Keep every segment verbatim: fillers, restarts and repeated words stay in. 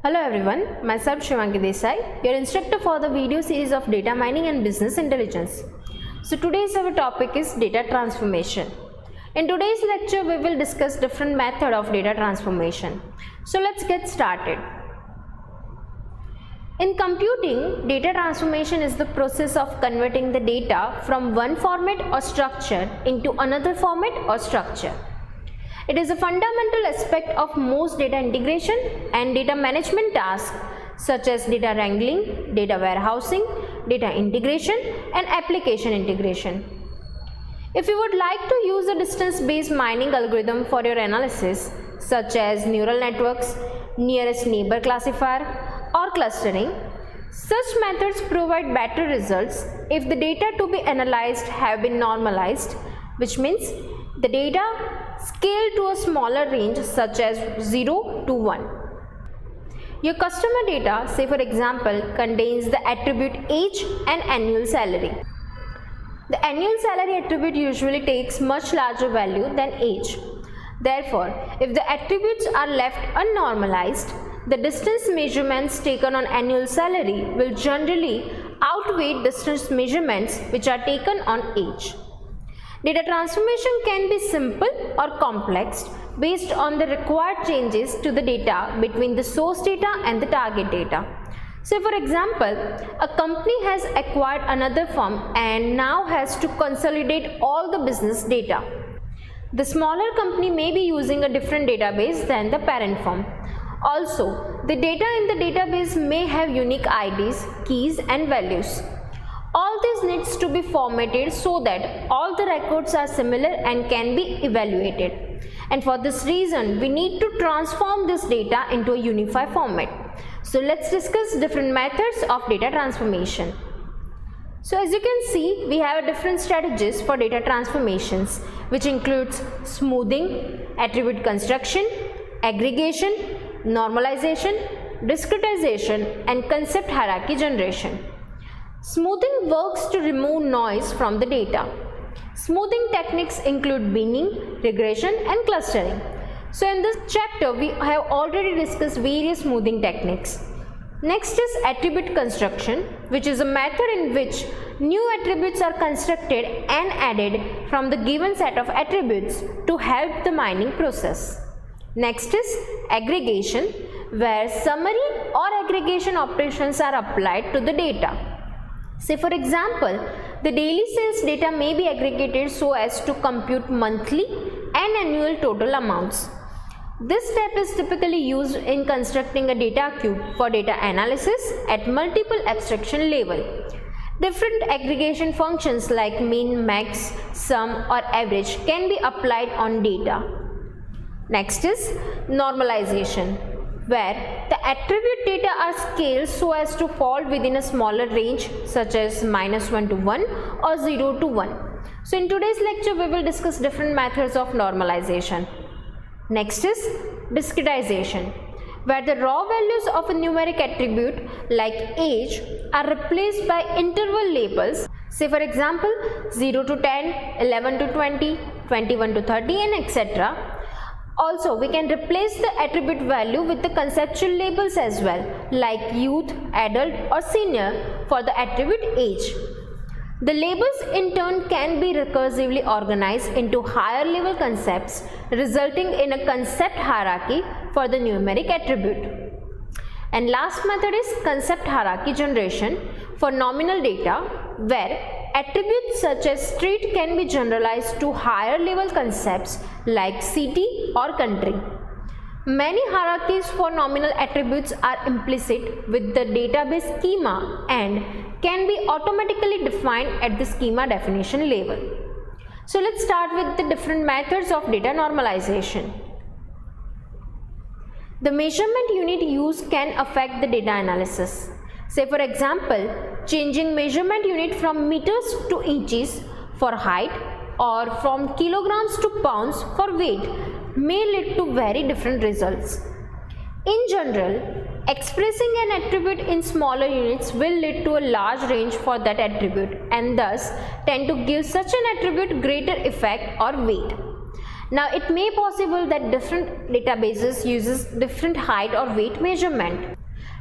Hello everyone, myself Shivangi Desai, your instructor for the video series of data mining and business intelligence. So today's our topic is data transformation. In today's lecture we will discuss different method of data transformation. So let's get started. In computing, data transformation is the process of converting the data from one format or structure into another format or structure. It is a fundamental aspect of most data integration and data management tasks such as data wrangling, data warehousing, data integration, and application integration. If you would like to use a distance-based mining algorithm for your analysis, such as neural networks, nearest neighbor classifier, or clustering, such methods provide better results if the data to be analyzed have been normalized, which means the data scaled to a smaller range such as zero to one. Your customer data, say for example, contains the attribute age and annual salary. The annual salary attribute usually takes much larger value than age. Therefore, if the attributes are left unnormalized, the distance measurements taken on annual salary will generally outweigh distance measurements which are taken on age. Data transformation can be simple or complex based on the required changes to the data between the source data and the target data. So for example, a company has acquired another firm and now has to consolidate all the business data. The smaller company may be using a different database than the parent firm. Also, the data in the database may have unique I Ds, keys and values. All this needs to be formatted so that all the records are similar and can be evaluated. And for this reason, we need to transform this data into a unified format. So let's discuss different methods of data transformation. So as you can see, we have different strategies for data transformations, which includes smoothing, attribute construction, aggregation, normalization, discretization, and concept hierarchy generation. Smoothing works to remove noise from the data. Smoothing techniques include binning, regression, and clustering. So in this chapter, we have already discussed various smoothing techniques. Next is attribute construction, which is a method in which new attributes are constructed and added from the given set of attributes to help the mining process. Next is aggregation, where summary or aggregation operations are applied to the data. Say for example, the daily sales data may be aggregated so as to compute monthly and annual total amounts. This step is typically used in constructing a data cube for data analysis at multiple abstraction level. Different aggregation functions like min, max, sum or average can be applied on data. Next is normalization, where the attribute data are scaled so as to fall within a smaller range such as minus one to one or zero to one. So in today's lecture we will discuss different methods of normalization. Next is discretization, where the raw values of a numeric attribute like age are replaced by interval labels, say for example zero to ten, eleven to twenty, twenty-one to thirty and et cetera. Also, we can replace the attribute value with the conceptual labels as well, like youth, adult or senior for the attribute age. The labels in turn can be recursively organized into higher level concepts, resulting in a concept hierarchy for the numeric attribute. And last method is concept hierarchy generation for nominal data, where attributes such as street can be generalized to higher level concepts like city or country. Many hierarchies for nominal attributes are implicit with the database schema and can be automatically defined at the schema definition level. So let's start with the different methods of data normalization. The measurement unit used can affect the data analysis. Say for example, changing measurement unit from meters to inches for height or from kilograms to pounds for weight may lead to very different results. In general, expressing an attribute in smaller units will lead to a large range for that attribute and thus tend to give such an attribute greater effect or weight. Now it may be possible that different databases uses different height or weight measurement.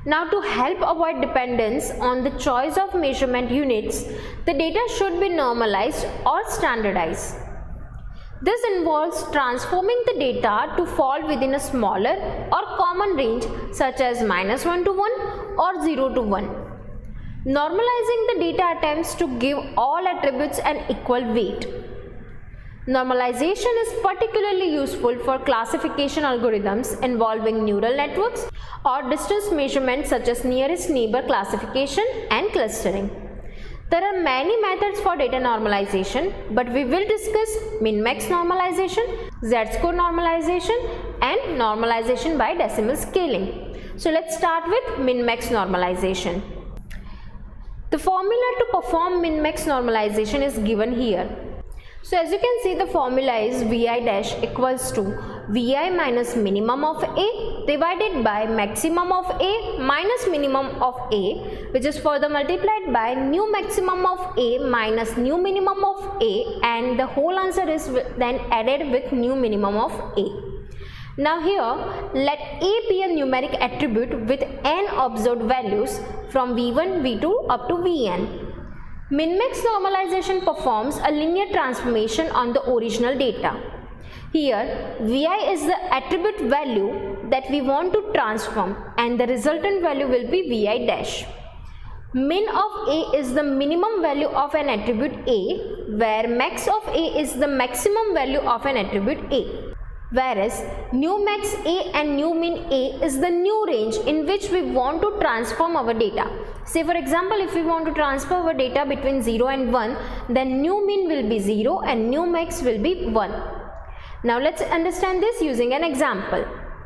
Now to help avoid dependence on the choice of measurement units, the data should be normalized or standardized. This involves transforming the data to fall within a smaller or common range such as minus one to one or zero to one. Normalizing the data attempts to give all attributes an equal weight. Normalization is particularly useful for classification algorithms involving neural networks or distance measurement such as nearest neighbor classification and clustering. There are many methods for data normalization, but we will discuss min-max normalization, Z-score normalization and normalization by decimal scaling. So let's start with min-max normalization. The formula to perform min-max normalization is given here. So as you can see, the formula is Vi dash equals to Vi minus minimum of A divided by maximum of A minus minimum of A, which is further multiplied by new maximum of A minus new minimum of A, and the whole answer is then added with new minimum of A. Now here, let A be a numeric attribute with n observed values from V one, V two up to Vn. Min-max normalization performs a linear transformation on the original data. Here, Vi is the attribute value that we want to transform and the resultant value will be Vi dash. Min of A is the minimum value of an attribute A, where max of A is the maximum value of an attribute A. Whereas new max A and new min A is the new range in which we want to transform our data. Say for example, if we want to transfer our data between zero and one, then new min will be zero and new max will be one. Now let's understand this using an example.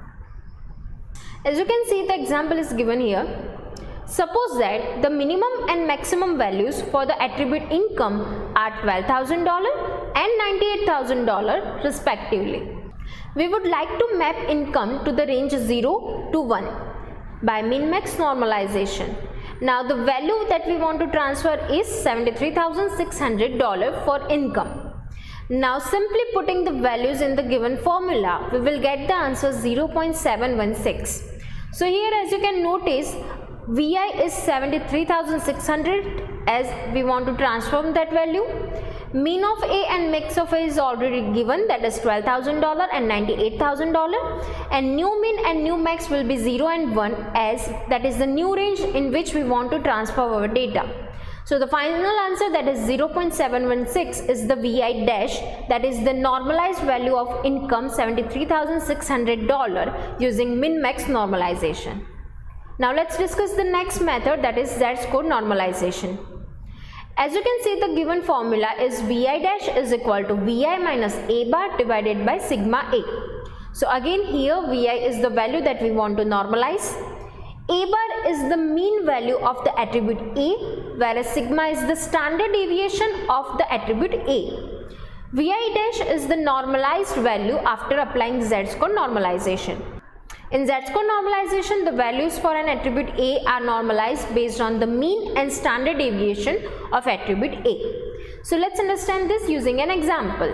As you can see, the example is given here. Suppose that the minimum and maximum values for the attribute income are twelve thousand dollars and ninety-eight thousand dollars respectively. We would like to map income to the range zero to one by min-max normalization. Now the value that we want to transfer is seventy-three thousand six hundred dollars for income. Now simply putting the values in the given formula, we will get the answer zero point seven one six. So here, as you can notice, Vi is seventy-three thousand six hundred as we want to transform that value. Mean of A and max of A is already given, that is twelve thousand dollars and ninety-eight thousand dollars, and new mean and new max will be zero and one, as that is the new range in which we want to transfer our data. So the final answer, that is zero point seven one six, is the Vi dash, that is the normalized value of income seventy-three thousand six hundred dollars using min-max normalization. Now let's discuss the next method, that is Z-score normalization. As you can see, the given formula is Vi dash is equal to Vi minus A bar divided by sigma A. So again here Vi is the value that we want to normalize. A bar is the mean value of the attribute A, whereas sigma is the standard deviation of the attribute A. Vi dash is the normalized value after applying Z-score normalization. In Z-score normalization, the values for an attribute A are normalized based on the mean and standard deviation of attribute A. So let's understand this using an example.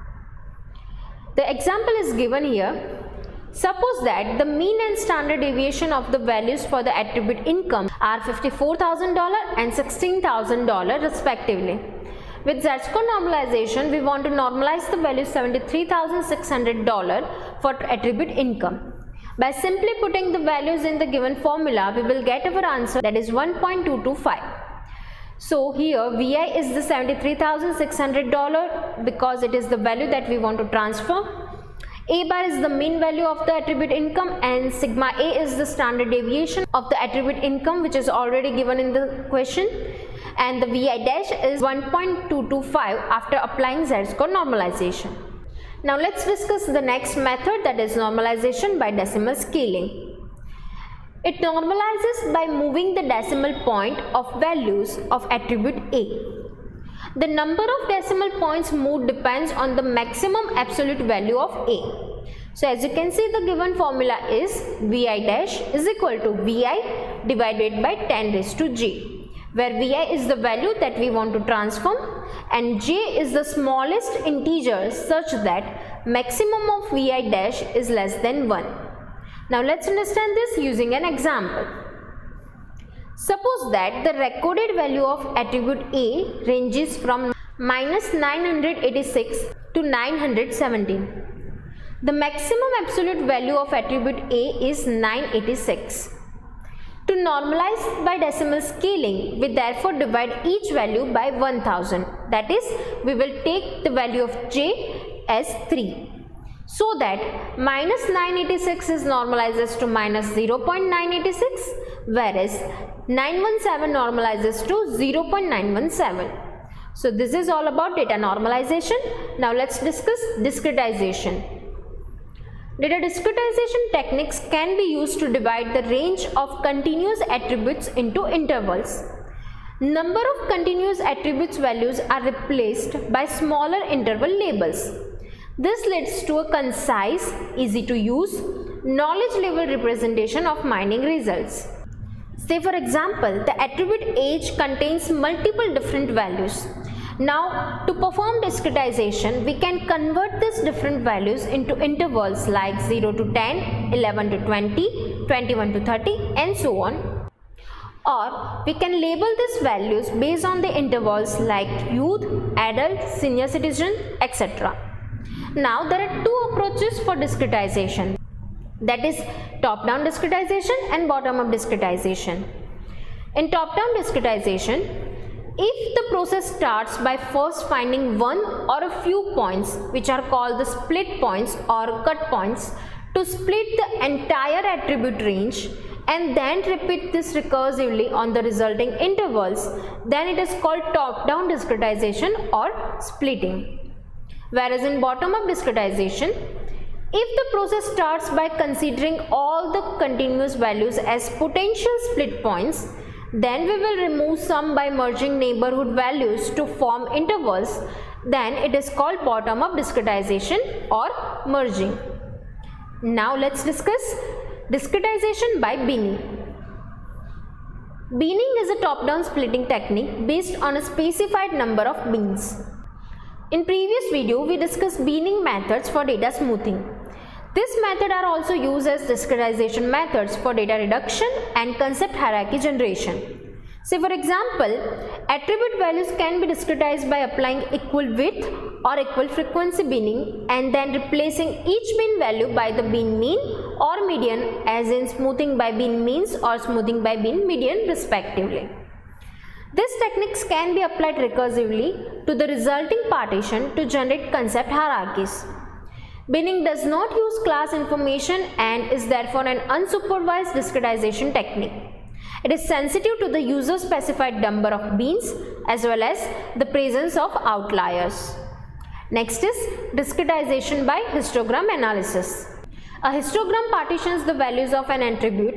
The example is given here. Suppose that the mean and standard deviation of the values for the attribute income are fifty-four thousand dollars and sixteen thousand dollars respectively. With Z-score normalization, we want to normalize the value seventy-three thousand six hundred dollars for attribute income. By simply putting the values in the given formula, we will get our answer, that is one point two two five. So here Vi is the seventy-three thousand six hundred dollars because it is the value that we want to transfer. A bar is the mean value of the attribute income and sigma A is the standard deviation of the attribute income, which is already given in the question, and the Vi dash is one point two two five after applying Z-score normalization. Now let's discuss the next method, that is normalization by decimal scaling. It normalizes by moving the decimal point of values of attribute A. The number of decimal points moved depends on the maximum absolute value of A. So as you can see, the given formula is Vi dash is equal to Vi divided by ten raised to j, where Vi is the value that we want to transform and j is the smallest integer such that maximum of Vi dash is less than one. Now let's understand this using an example. Suppose that the recorded value of attribute A ranges from minus nine hundred eighty-six to nine hundred seventeen. The maximum absolute value of attribute A is nine hundred eighty-six. To normalize by decimal scaling, we therefore divide each value by one thousand. That is, we will take the value of J as three. So that minus nine hundred eighty-six is normalizes to minus zero point nine eight six, whereas nine hundred seventeen normalizes to zero point nine one seven. So this is all about data normalization. Now let's discuss discretization. Data discretization techniques can be used to divide the range of continuous attributes into intervals. Number of continuous attributes values are replaced by smaller interval labels. This leads to a concise, easy to use, knowledge level representation of mining results. Say for example, the attribute age contains multiple different values. Now, to perform discretization, we can convert these different values into intervals like zero to ten, eleven to twenty, twenty-one to thirty, and so on. Or we can label these values based on the intervals like youth, adult, senior citizen, et cetera. Now, there are two approaches for discretization, that is top-down discretization and bottom-up discretization. In top-down discretization, if the process starts by first finding one or a few points, which are called the split points or cut points, to split the entire attribute range and then repeat this recursively on the resulting intervals, then it is called top-down discretization or splitting. Whereas in bottom-up discretization, if the process starts by considering all the continuous values as potential split points, then we will remove some by merging neighborhood values to form intervals, then it is called bottom-up discretization or merging. Now let's discuss discretization by binning. Binning is a top-down splitting technique based on a specified number of bins. In previous video, we discussed binning methods for data smoothing. This method are also used as discretization methods for data reduction and concept hierarchy generation. Say for example, attribute values can be discretized by applying equal width or equal frequency binning and then replacing each bin value by the bin mean or median, as in smoothing by bin means or smoothing by bin median respectively. These techniques can be applied recursively to the resulting partition to generate concept hierarchies. Binning does not use class information and is therefore an unsupervised discretization technique. It is sensitive to the user specified number of bins as well as the presence of outliers. Next is discretization by histogram analysis. A histogram partitions the values of an attribute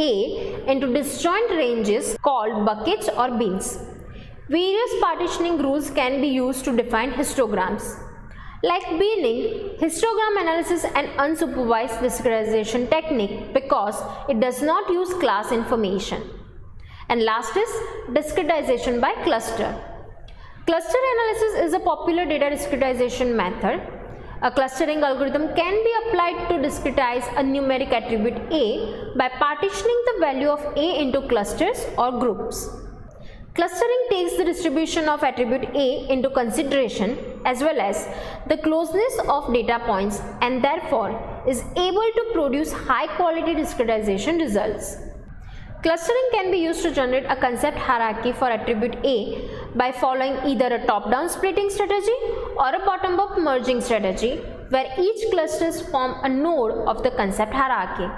A into disjoint ranges called buckets or bins. Various partitioning rules can be used to define histograms. Like binning, histogram analysis is an unsupervised discretization technique because it does not use class information. And last is discretization by cluster. Cluster analysis is a popular data discretization method. A clustering algorithm can be applied to discretize a numeric attribute A by partitioning the value of A into clusters or groups. Clustering takes the distribution of attribute A into consideration as well as the closeness of data points and therefore is able to produce high quality discretization results. Clustering can be used to generate a concept hierarchy for attribute A by following either a top-down splitting strategy or a bottom-up merging strategy where each clusters form a node of the concept hierarchy.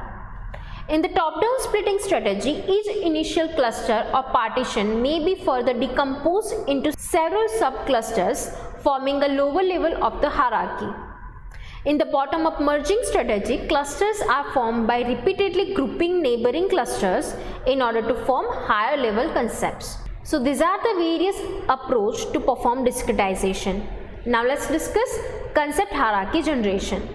In the top-down splitting strategy, each initial cluster or partition may be further decomposed into several subclusters, forming a lower level of the hierarchy. In the bottom-up merging strategy, clusters are formed by repeatedly grouping neighboring clusters in order to form higher level concepts. So these are the various approaches to perform discretization. Now let's discuss concept hierarchy generation.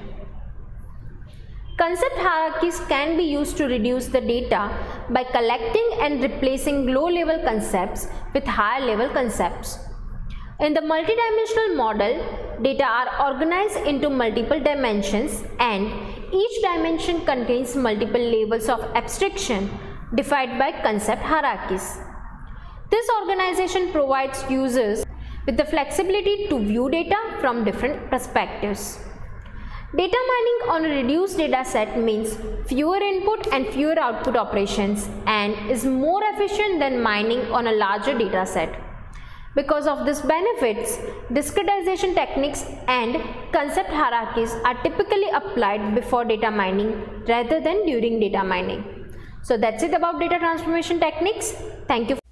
Concept hierarchies can be used to reduce the data by collecting and replacing low-level concepts with higher-level concepts. In the multidimensional model, data are organized into multiple dimensions and each dimension contains multiple levels of abstraction defined by concept hierarchies. This organization provides users with the flexibility to view data from different perspectives. Data mining on a reduced data set means fewer input and fewer output operations and is more efficient than mining on a larger data set. Because of these benefits, discretization techniques and concept hierarchies are typically applied before data mining rather than during data mining. So that's it about data transformation techniques. Thank you.